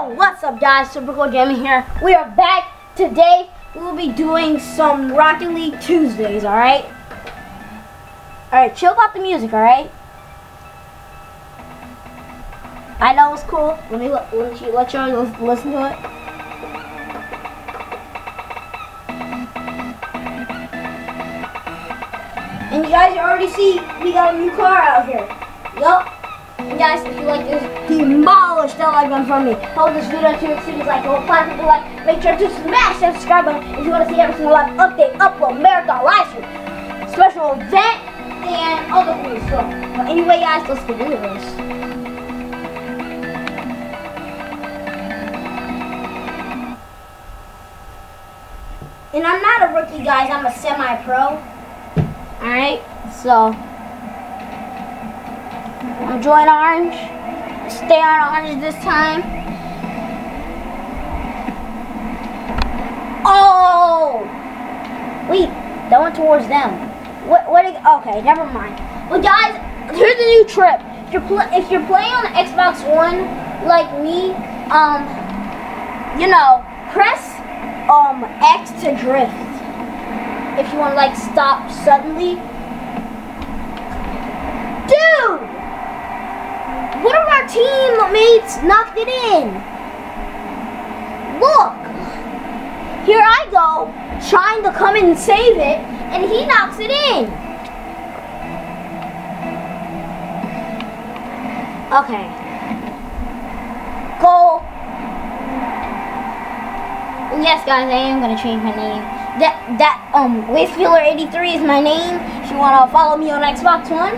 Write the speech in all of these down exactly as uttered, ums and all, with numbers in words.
Yo, what's up guys, Super Cool Jamie here. We are back. Today we will be doing some Rocket League Tuesdays, alright? Alright, chill about the music, alright? I know it's cool. Let me let, let you let you listen to it. And you guys already see we got a new car out here. Yup. And guys, if you like this, demolish that like button for me. Hold this video to exceed like a five people like. Make sure to smash that subscribe button if you want to see every single live update, upload, marathon, live stream, special event, and other cool stuff. But anyway, guys, let's get into this. And I'm not a rookie, guys. I'm a semi-pro. Alright, so I'm join orange. Stay on orange this time. Oh! Wait, that went towards them. What? What? Okay, never mind. Well, guys, here's a new trip. If you're pl if you're playing on the Xbox One like me, um, you know, press um X to drift. If you want to like stop suddenly. Dude! One of our teammates knocked it in. Look! Here I go, trying to come in and save it, and he knocks it in. Okay. Goal. And yes, guys, I am going to change my name. That, that, um, Wastefeeler eighty-three is my name. If you want to follow me on Xbox One.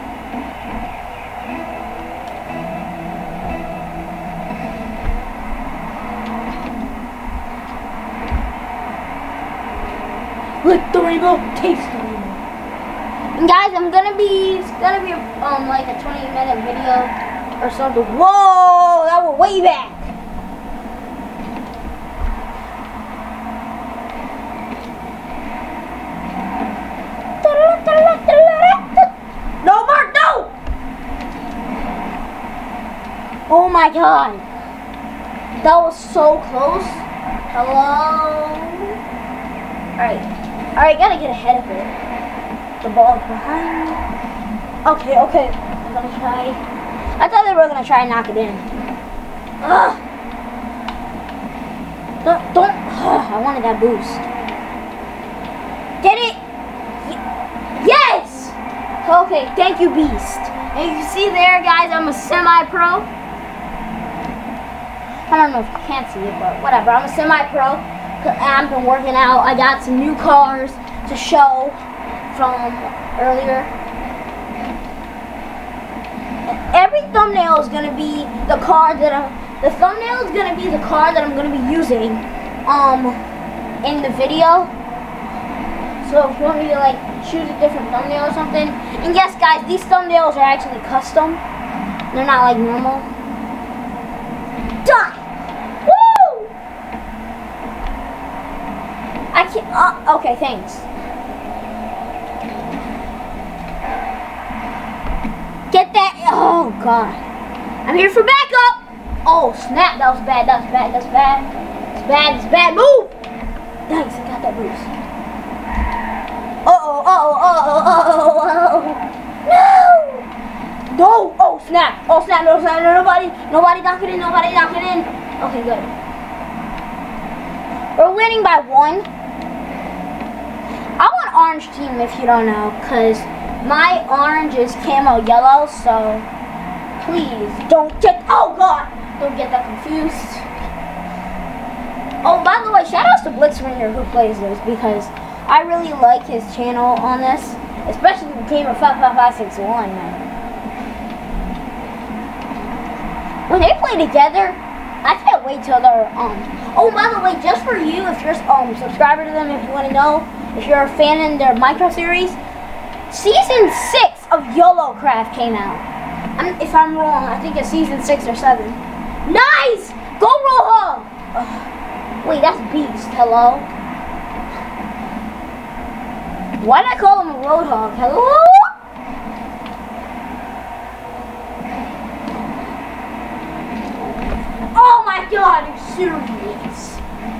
Lick the rainbow, taste the rainbow. And guys, I'm gonna be, it's gonna be a, um, like a twenty minute video or something. Whoa, that was way back. No, Mark, no! Oh my god. That was so close. Hello? Alright. Alright, gotta get ahead of it. The ball is behind me. Okay, okay. I'm gonna try. I thought they were gonna try and knock it in. Ugh. Don't, don't. Ugh, I wanted that boost. Get it? Yes! Okay, thank you, Beast. And you can see there, guys, I'm a semi-pro. I don't know if you can't see it, but whatever. I'm a semi-pro. I've been working out. I got some new cars to show from earlier. Every thumbnail is gonna be the car that I'm. The thumbnail is gonna be the car that I'm gonna be using, um, in the video. So if you want me to like choose a different thumbnail or something, and yes, guys, these thumbnails are actually custom. They're not like normal. Done. I can't, uh, okay, thanks. Get that, oh god. I'm here for backup. Oh snap, that was bad, that was bad, that's bad. It's bad, it's bad, move. Thanks, I got that boost. Uh-oh, uh-oh, uh-oh, uh-oh, uh-oh. No! No, oh snap, oh snap, no snap, no, nobody, nobody knock it in, nobody knock it in. Okay, good. We're winning by one. I'm on orange team if you don't know, because my orange is camo yellow, so please don't get, oh god, don't get that confused. Oh, by the way, shout outs to Blitzringer who plays this, because I really like his channel on this, especially the Gamer five five five six one, man. When they play together, I can't wait till they're, um, oh, by the way, just for you, if you're um subscriber to them, if you want to know, if you're a fan in their Minecraft series, season six of YOLOcraft came out. I'm, if I'm wrong, I think it's season six or seven. Nice! Go Roadhog! Ugh. Wait, that's Beast. Hello? Why did I call him a Roadhog? Hello? Oh my my god, are you serious?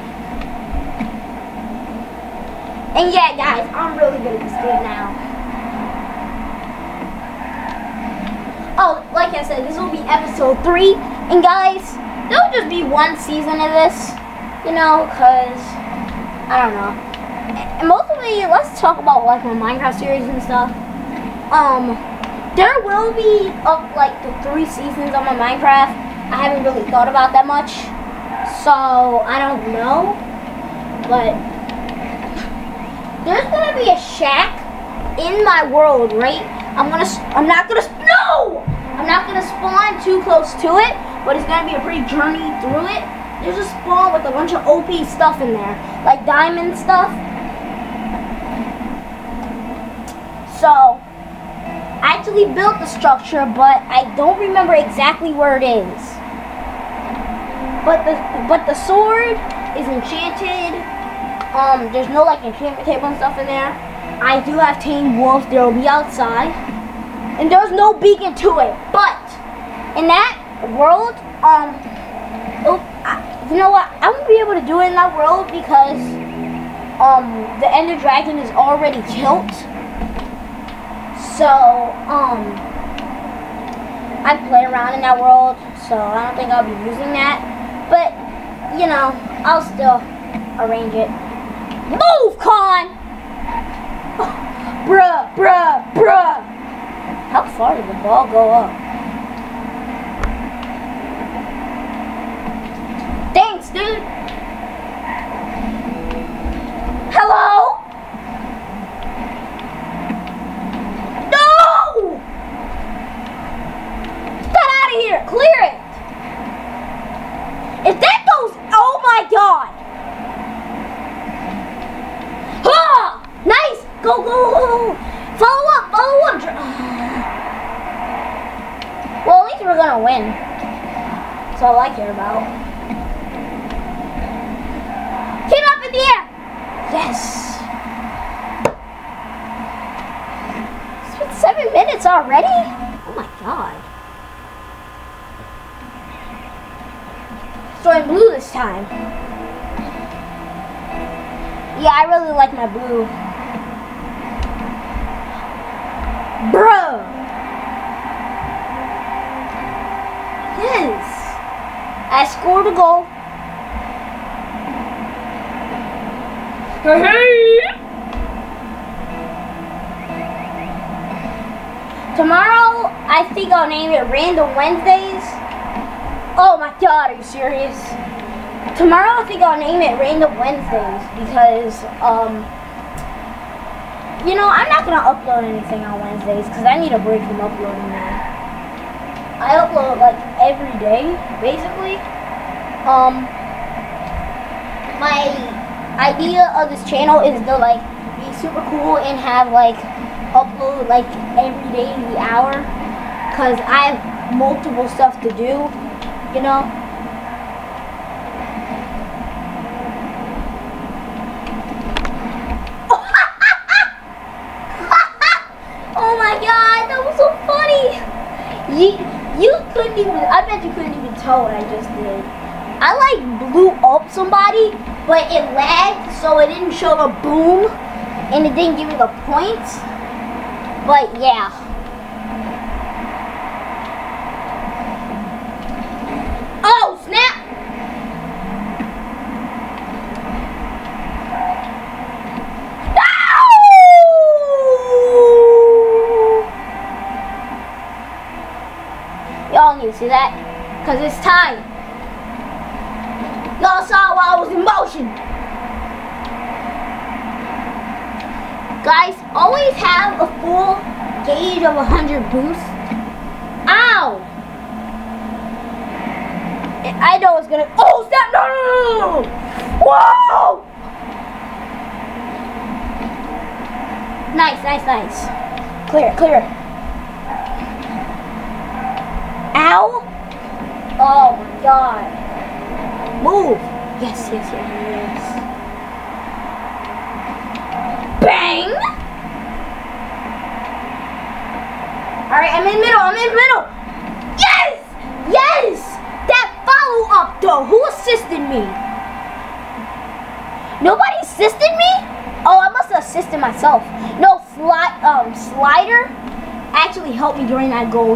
And yeah, guys, I'm really good at this game now. Oh, like I said, this will be episode three. And guys, there'll just be one season of this, you know, because, I don't know. And mostly, let's talk about like my Minecraft series and stuff. Um, there will be up like the three seasons of my Minecraft. I haven't really thought about that much, so I don't know. But there's gonna be a shack in my world, right? I'm gonna, I'm not gonna, no! I'm not gonna spawn too close to it, but it's gonna be a pretty journey through it. There's a spawn with a bunch of O P stuff in there, like diamond stuff. So, I actually built the structure, but I don't remember exactly where it is. But the but the sword is enchanted. Um, there's no like enchantment table and stuff in there. I do have tame wolves. There will be outside, and there's no beacon to it. But in that world, um, oh, I, you know what? I won't be able to do it in that world because um the Ender Dragon is already killed. So, um, I play around in that world, so I don't think I'll be using that. But, you know, I'll still arrange it. Move, Con! Oh, bruh, bruh, bruh! How far did the ball go up? Thanks, dude! Hello? Here, clear it. If that goes, oh my god. Ah, nice. Go, go, go. Follow up, follow up. Well, at least we're gonna win. That's all I care about. Keep up in the air. Yes. It's been seven minutes already. Oh my god. So I'm blue this time. Yeah, I really like my blue. Bro! Yes! I scored a goal. Hey! Tomorrow, I think I'll name it Random Wednesdays. Oh my god, are you serious? Tomorrow I think I'll name it Random Wednesdays because, um, you know, I'm not going to upload anything on Wednesdays because I need a break from uploading that. I upload like every day, basically. Um, my idea of this channel is to like be super cool and have like upload like every day, the hour, because I have multiple stuff to do. You know? Oh my god, that was so funny! You, you couldn't even, I bet you couldn't even tell what I just did. I like blew up somebody, but it lagged, so it didn't show the boom, and it didn't give me the points. But yeah. Oh, snap! No! Y'all need to see that, because it's time. Y'all saw while I was in motion. Guys, always have a full gauge of one hundred boost. Ow! I know it's gonna. Oh, snap! No, no, no, no! Whoa! Nice, nice, nice. Clear, clear. Ow! Oh my god. Move! Yes, yes, yes, yes. Bang! Alright, I'm in middle, I'm in middle! Yes! Yes! That follow-up though? Who assisted me? Nobody assisted me? Oh, I must have assisted myself. No, fly, um, Slider actually helped me during that goal.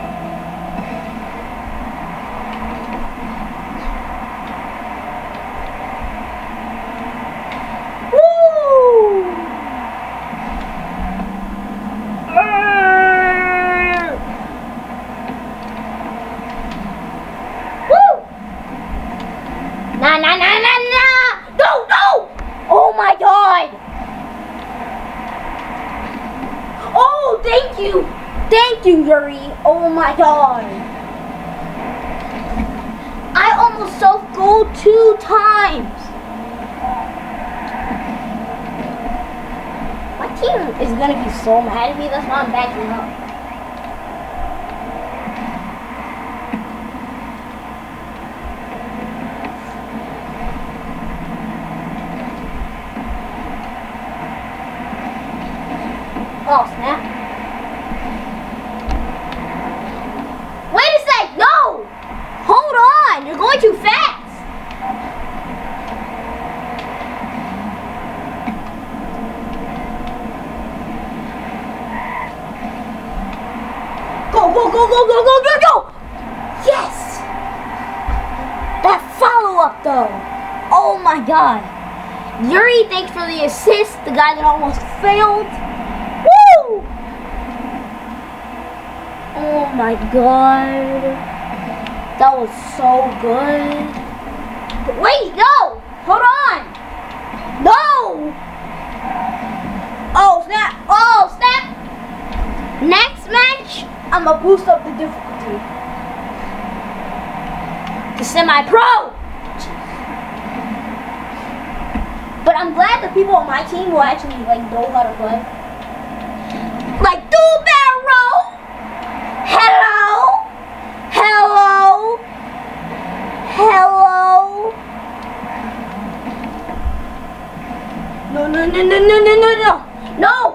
Woo! Woo! Nah, nah, nah, nah, nah! No, no! Oh my God! Oh, thank you! Thank you, Yuri! Oh my God! I almost self-goaled two times! My team is gonna be so mad at me, that's why I'm backing up. Oh, snap. Wait a sec, no! Hold on, you're going too fast. Go, go, go, go, go, go, go, go! Yes! That follow-up though. Oh my God. Yuri, thanks for the assist, the guy that almost failed. Woo! Oh my God. That was so good. Wait, no! Hold on! No! Oh, snap! Oh, snap! Next match, I'm gonna boost up the difficulty to semi-pro! But I'm glad the people on my team will actually like know how to play. Like Dubaro! Hello! Hello! Hello! No, no, no, no, no, no, no, no! No!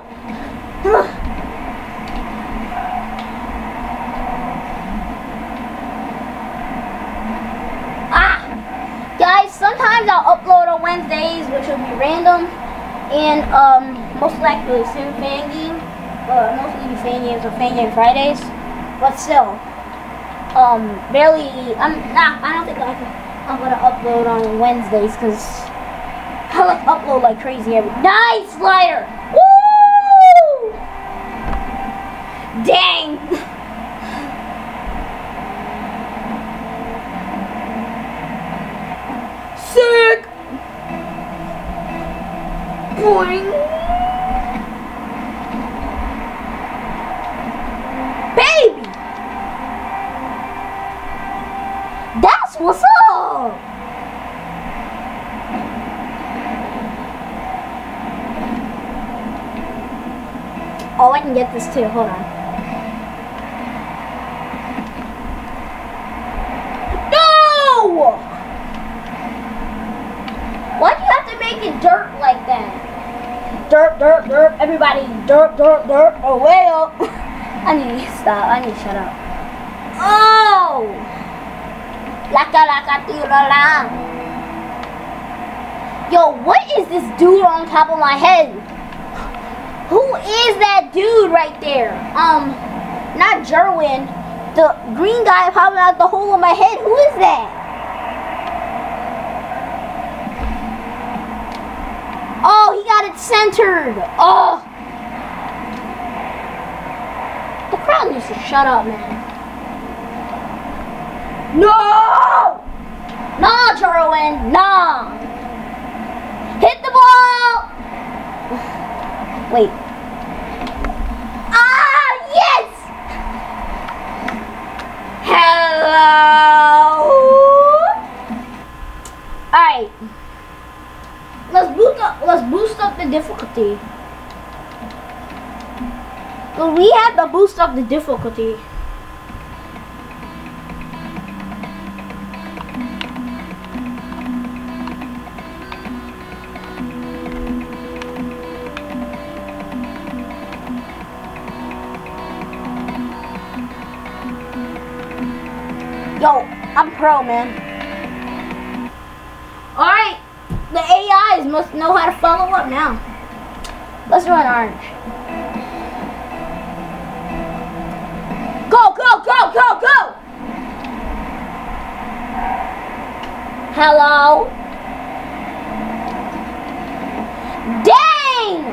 Ah! Guys, sometimes I'll upload on Wednesdays, which will be random, and um, most likely the same fan game. Uh, mostly fan games or fan game Fridays, but still, um, barely. I'm not. I don't think I can, I'm gonna upload on Wednesdays because I like upload like crazy every. Nice slider! Woo! Dang! Sick! Boing! Baby! That's what's up! Oh, I can get this too. Hold on. No! Why do you have to make it dirt like that? Dirt, dirt, dirt. Everybody, dirt, dirt, dirt. Oh, way up. I need to stop. I need to shut up. Oh! Laka laka tira lang. Yo, what is this dude on top of my head? Who is that dude right there? Um, not Jerwin. The green guy popping out the hole of my head. Who is that? Oh, he got it centered. Oh. The crowd needs to shut up, man. No! Nah, Jerwin. Nah. Hit the ball. Wait. Ah, yes! Hello! Alright. Let's boost up let's boost up the difficulty. Well, we have to boost up the difficulty. Yo, I'm pro, man. Alright, the A Is must know how to follow up now. Let's run orange. Go, go, go, go, go! Hello? Dang!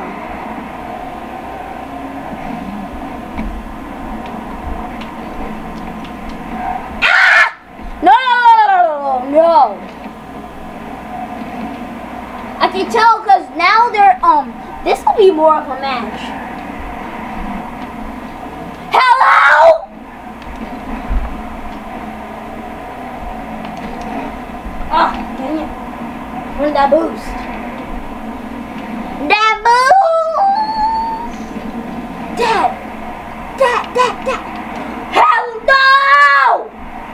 Ah! No, no, no, no, no. I can tell because now they're, um, this will be more of a match. Hello? Ah, dang it. Where's that boost? That boost! Dad! Dad, dad, dad! Hell no!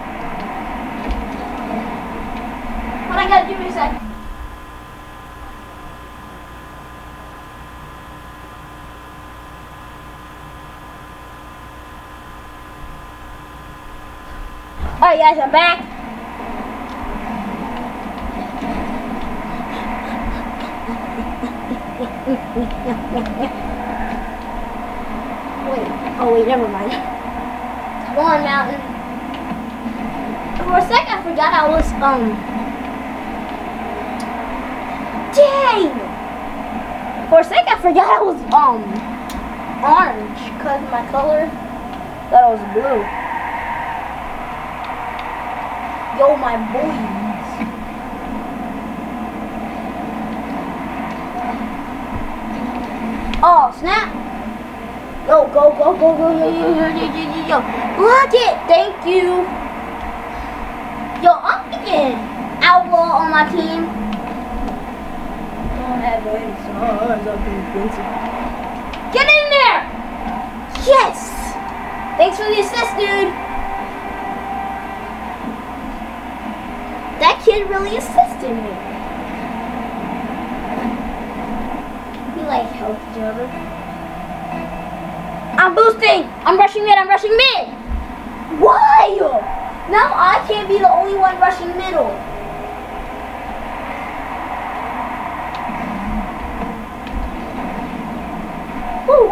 What I gotta do is I... Alright guys, I'm back. Wait, oh wait, never mind. Come on, Mountain. For a second I forgot I was, um... Dang! For a second I forgot I was, um... orange, because my color, thought I was blue. Yo, my boys. Oh, snap. Yo, go, go, go, go, yo, yo, yo, yo, yo, yo, yo. Look it. Thank you. Yo, I'm thinking Outlaw on my team. Don't have any stars up in Vincent. Get in there. Yes. Thanks for the assist, dude. That kid really assisted me. We like help each other. I'm boosting! I'm rushing mid, I'm rushing mid! Why? Now I can't be the only one rushing middle. Woo!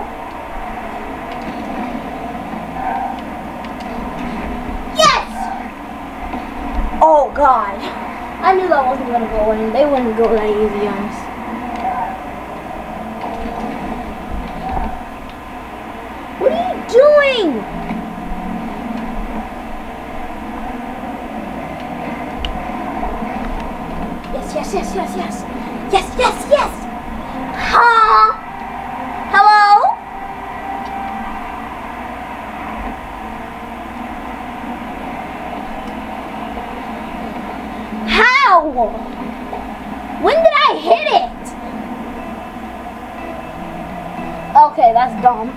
Oh God, I knew that wasn't gonna go in. They wouldn't go that easy on us. What are you doing? Yes, yes, yes, yes, yes. Yes, yes, yes. Huh? Hello? When did I hit it? Okay, that's dumb.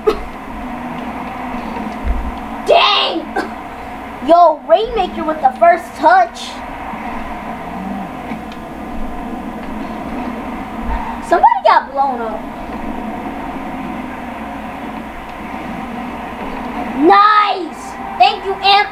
Dang! Yo, Rainmaker with the first touch. Somebody got blown up. Nice! Thank you, Amp.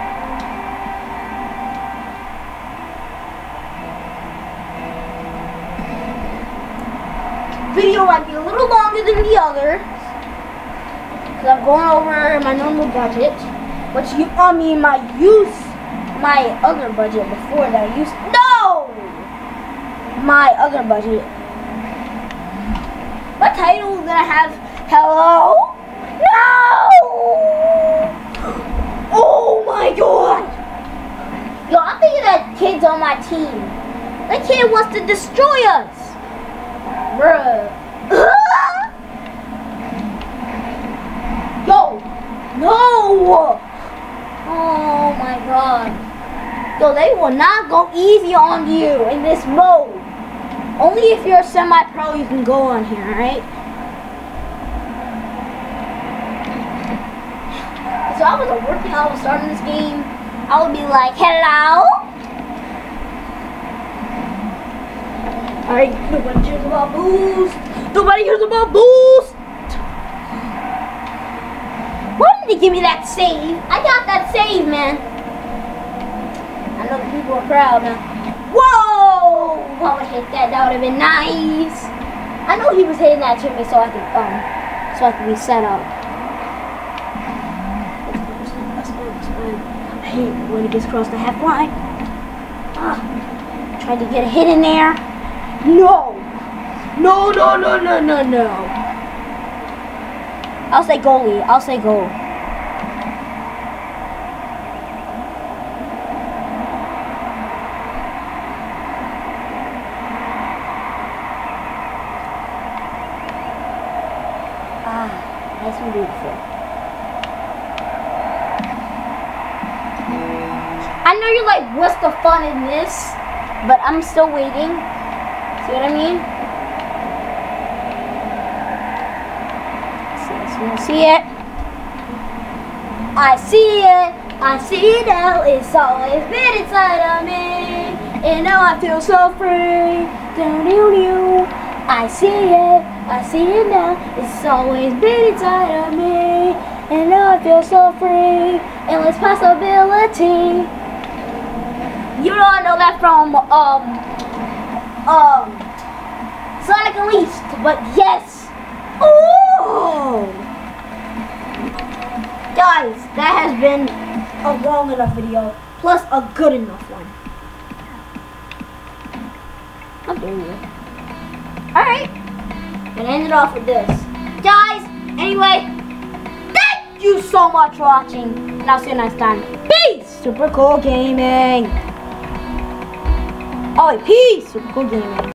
Video might be a little longer than the others because I'm going over my normal budget, which you, I mean my use, my other budget before that I used. No, my other budget. What title did I have? Hello? No! Oh my God! Yo, I'm thinking that kid's on my team. That kid wants to destroy us. Bruh. Yo. No. Oh my God. Yo, they will not go easy on you in this mode. Only if you're a semi-pro you can go on here, right? So I was a rookie, I was starting this game. I would be like, hello? Alright, nobody cares about boost. Nobody cares about boost. Why did they give me that save? I got that save, man. I know the people are proud now. Whoa! I would hit that. That would have been nice. I know he was hitting that to me so I could um so I could be set up. I hate it when it gets across the half line. Ah, tried to get a hit in there. No! No, no, no, no, no, no. I'll say goalie. I'll say goal. Ah, nice and beautiful. I know you're like, what's the fun in this? But I'm still waiting. See what I mean? See, see it? I see it. I see it now. It's always been inside of me. And now I feel so free. Down you. I see it. I see it now. It's always been inside of me. And now I feel so free. Endless possibility. You don't know that from um um Sonic Unleashed, but yes. Oh, guys, that has been a long enough video, plus a good enough one. How dare you? All right, gonna end it off with this, guys. Anyway, thank you so much for watching, and I'll see you next time. Peace. Super Cool Gaming. Oh, wait, peace. Super Cool Gaming.